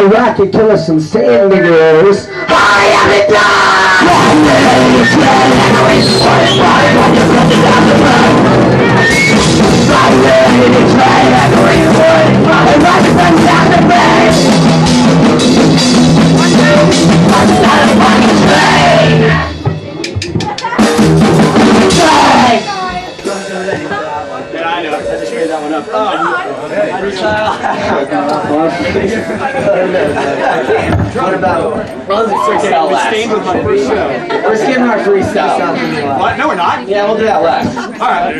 Iraq and kill us some sand niggers. Hurry up and die! One day it's dead and we're sorry when you're running down the road. I'm ready to try and we're wood. I'm running down the road. I'm not a fucking train. I know, I just made that one up. What about Stained with my first show. we're skipping our freestyle. What? No, we're not. Yeah, we'll do that last. Alright.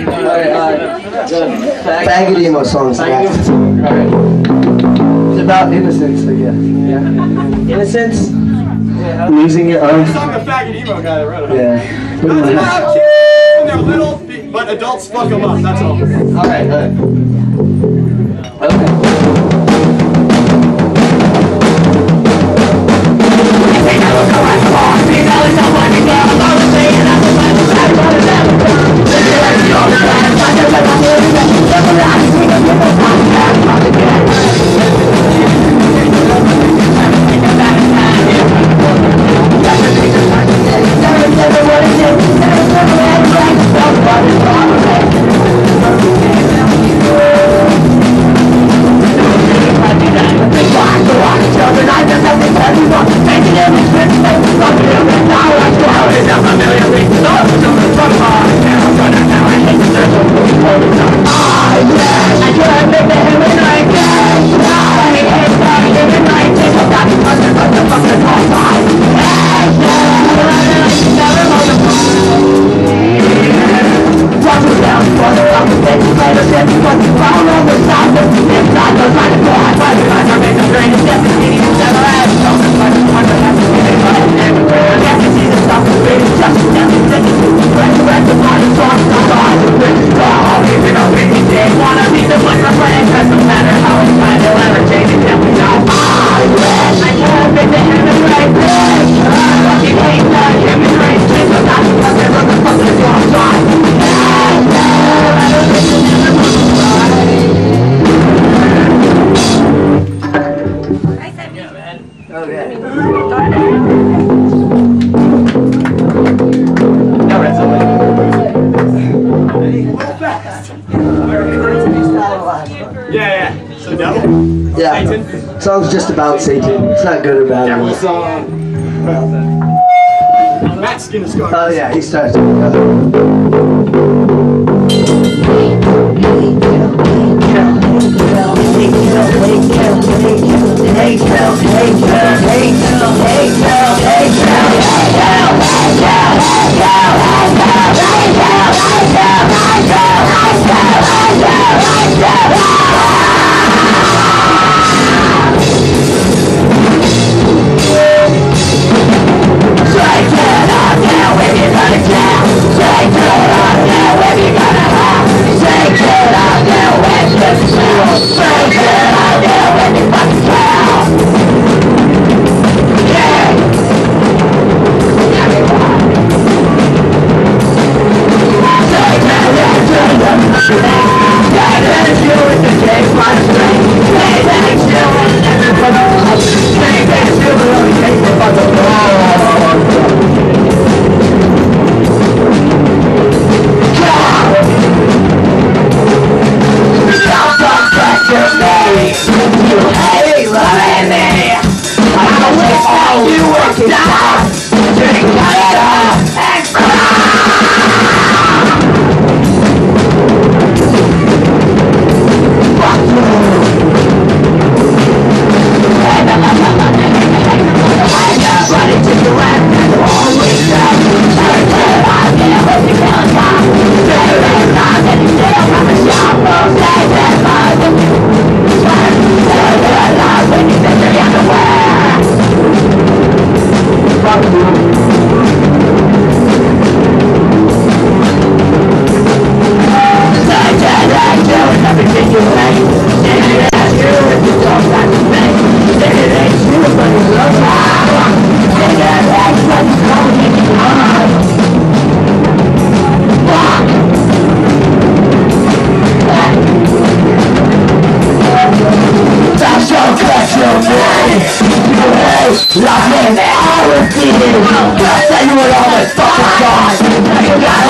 Faggot emo songs next. Alright. It's about innocence, I guess. Yeah. Innocence? Yeah. Losing your own. I'm the faggot emo guy that wrote it. Yeah. That's about kids when they're little, but adults fuck them up, that's all. Alright, okay. Yeah. So devil? Yeah. Satan? Song's just about Satan. It's not good or bad. Devil's Matt's skin is scarred. Oh yeah, he starts. Take it up now if you're gonna have. Take it up I was needed. Gotta tell you what all my fucking God.